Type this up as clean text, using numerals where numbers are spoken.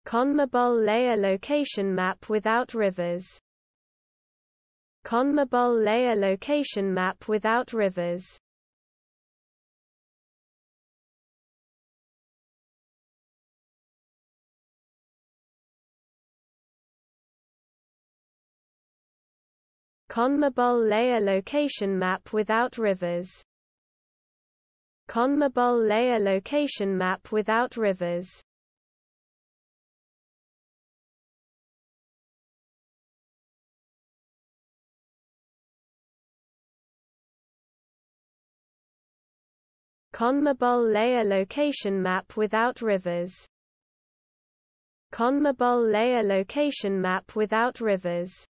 CONMEBOL laea location map without rivers. CONMEBOL laea location map without rivers. CONMEBOL laea location map without rivers. CONMEBOL laea location map without rivers. CONMEBOL laea location map without rivers. CONMEBOL laea location map without rivers.